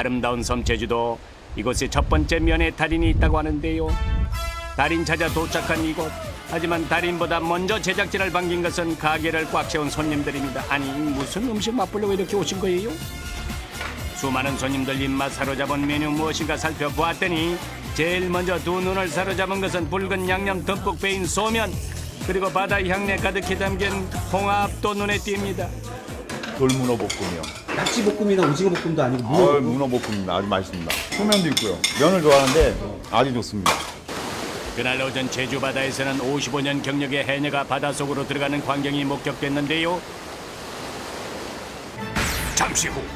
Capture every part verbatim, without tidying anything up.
아름다운 섬 제주도. 이곳에 첫 번째 면의 달인이 있다고 하는데요. 달인 찾아 도착한 이곳. 하지만 달인보다 먼저 제작진을 반긴 것은 가게를 꽉 채운 손님들입니다. 아니, 무슨 음식 맛보려고 이렇게 오신 거예요? 수많은 손님들 입맛 사로잡은 메뉴 무엇인가 살펴보았더니 제일 먼저 두 눈을 사로잡은 것은 붉은 양념 듬뿍 배인 소면, 그리고 바다 향내 가득히 담긴 홍합도 눈에 띕니다. 돌문어 볶음이요. 낙지볶음이나 오징어볶음도 아니고 문어 아, 볶음? 문어 볶음입니다. 아주 맛있습니다. 소면도 있고요. 면을 좋아하는데 아주 좋습니다. 그날 오전 제주 바다에서는 오십오 년 경력의 해녀가 바닷속으로 들어가는 광경이 목격됐는데요. 잠시 후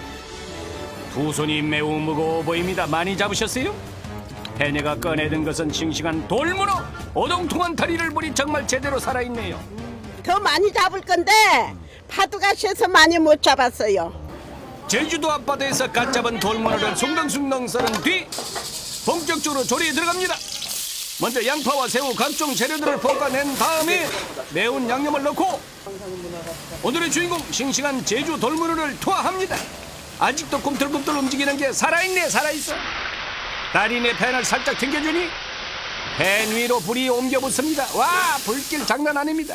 두 손이 매우 무거워 보입니다. 많이 잡으셨어요? 해녀가 꺼내든 것은 싱싱한 돌문어. 오동통한 다리를 보니 정말 제대로 살아있네요. 더 많이 잡을 건데 파도가 세서 많이 못 잡았어요. 제주도 앞바다에서 갓 잡은 돌문어를 숭덩숭덩 썰은 뒤 본격적으로 조리에 들어갑니다. 먼저 양파와 새우 각종 재료들을 볶아낸 다음에 매운 양념을 넣고 오늘의 주인공 싱싱한 제주 돌문어를 투하합니다. 아직도 꿈틀꿈틀 움직이는 게 살아있네, 살아있어. 달인의 팬을 살짝 튕겨주니 팬 위로 불이 옮겨 붙습니다. 와, 불길 장난 아닙니다.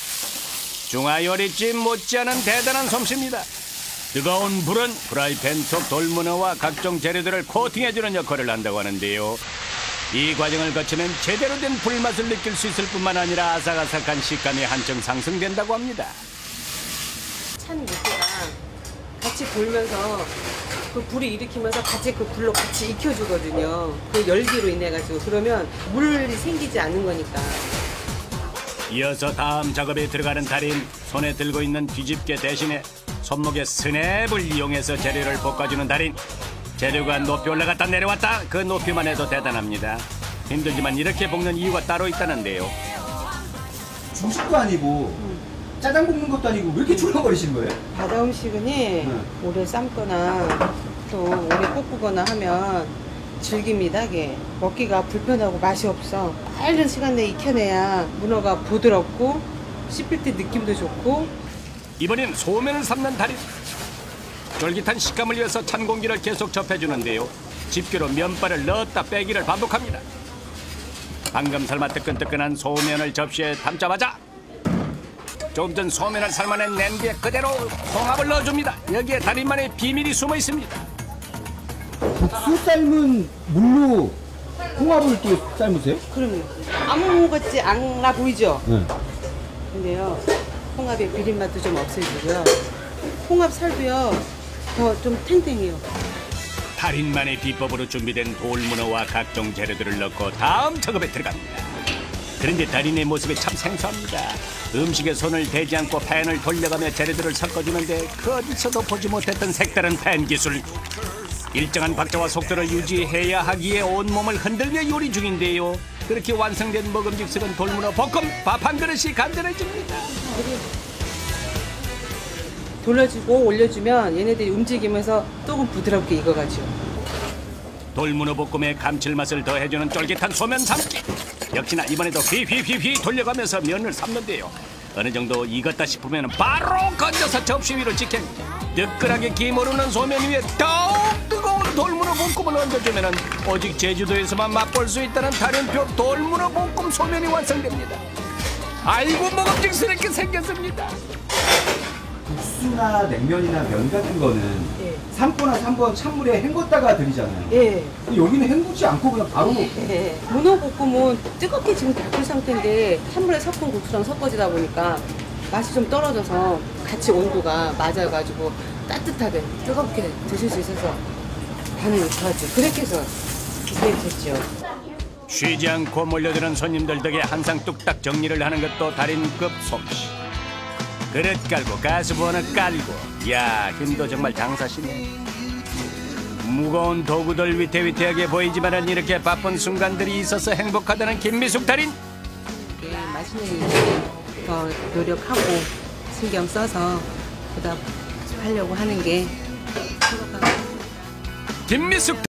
중화요리집 못지않은 대단한 솜씨입니다. 뜨거운 불은 프라이팬 속 돌문어와 각종 재료들을 코팅해주는 역할을 한다고 하는데요. 이 과정을 거치면 제대로 된 불맛을 느낄 수 있을 뿐만 아니라 아삭아삭한 식감이 한층 상승된다고 합니다. 찬 육수랑 같이 돌면서 그 불이 일으키면서 같이 그 불로 같이 익혀주거든요. 그 열기로 인해가지고. 그러면 물이 생기지 않는 거니까. 이어서 다음 작업에 들어가는 달인. 손에 들고 있는 뒤집개 대신에 손목의 스냅을 이용해서 재료를 볶아주는 달인. 재료가 높이 올라갔다 내려왔다. 그 높이만 해도 대단합니다. 힘들지만 이렇게 볶는 이유가 따로 있다는데요. 중식도 아니고 짜장 볶는 것도 아니고 왜 이렇게 출렁거리시는 거예요? 바다 음식은 네. 오래 삶거나 또 오래 볶거나 하면 질깁니다. 이게 먹기가 불편하고 맛이 없어. 빠른 시간 내에 익혀내야 문어가 부드럽고 씹힐 때 느낌도 좋고. 이번엔 소면을 삶는 달인. 쫄깃한 식감을 위해서 찬 공기를 계속 접해주는데요. 집게로 면발을 넣었다 빼기를 반복합니다. 방금 삶아 뜨끈뜨끈한 소면을 접시에 담자마자 조금 전 소면을 삶아낸 냄비에 그대로 홍합을 넣어줍니다. 여기에 달인만의 비밀이 숨어 있습니다. 국수 삶은 물로 홍합을 또 삶으세요? 그럼요. 아무 같지 않아 보이죠? 네. 근데요, 홍합의 비린맛도 좀 없애주고요. 홍합 살도요, 더 좀 탱탱해요. 달인만의 비법으로 준비된 돌문어와 각종 재료들을 넣고 다음 작업에 들어갑니다. 그런데 달인의 모습이 참 생소합니다. 음식에 손을 대지 않고 팬을 돌려가며 재료들을 섞어주는데 그 어디서도 보지 못했던 색다른 팬 기술. 일정한 박자와 속도를 유지해야 하기에 온몸을 흔들며 요리 중인데요. 그렇게 완성된 먹음직스러운 돌문어 볶음, 밥 한 그릇이 간단해집니다. 돌려주고 올려주면 얘네들이 움직이면서 조금 부드럽게 익어가죠. 돌문어 볶음에 감칠맛을 더해주는 쫄깃한 소면 삶기. 역시나 이번에도 휘휘휘휘 돌려가면서 면을 삶는데요. 어느 정도 익었다 싶으면 바로 건져서 접시 위로 직행. 뜨끈하게 기모르는 소면 위에 더욱 뜨거운 돌문어 볶음을 얹어주면 오직 제주도에서만 맛볼 수 있다는 달인표 돌문어 볶음 소면이 완성됩니다. 아이고 먹음직스럽게 생겼습니다. 국수나 냉면이나 면 같은 거는 예. 삶고 나서 한번 찬물에 헹궜다가 드리잖아요. 예. 근데 여기는 헹구지 않고 그냥 바로 예. 문어 볶음은 뜨겁게 지금 닦을 상태인데 찬물에 섞은 국수랑 섞어지다 보니까 맛이 좀 떨어져서 같이 온도가 맞아가지고 따뜻하게 뜨겁게 드실 수 있어서 반응이 좋았죠. 그렇게 해서 이렇게 됐죠. 쉬지 않고 몰려드는 손님들 덕에 항상 뚝딱 정리를 하는 것도 달인급 솜씨. 그릇 깔고 가스버너 깔고, 야, 힘도 정말 장사시네. 무거운 도구들 위태위태하게 보이지만은 이렇게 바쁜 순간들이 있어서 행복하다는 김미숙 달인. 네, 맛있는 일 더 노력하고 신경 써서 보답하려고 하는 게 행복한 김미숙